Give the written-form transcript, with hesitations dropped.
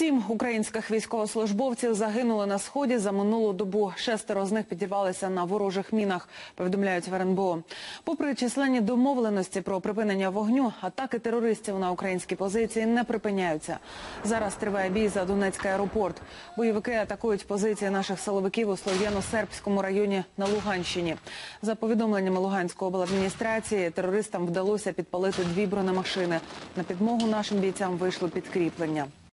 7 українських військовослужбовців загинули на Сході за минулу добу. 6 з них підірвалися на ворожих мінах, повідомляють в РНБО. Попри численні домовленості про припинення вогню, атаки терористів на українські позиції не припиняються. Зараз триває бій за Донецький аеропорт. Бойовики атакують позиції наших силовиків у Слов'яно-Сербському районі на Луганщині. За повідомленнями Луганської обладміністрації, терористам вдалося підпалити 2 бронемашини. На підмогу нашим бійцям вийшло підкріплення.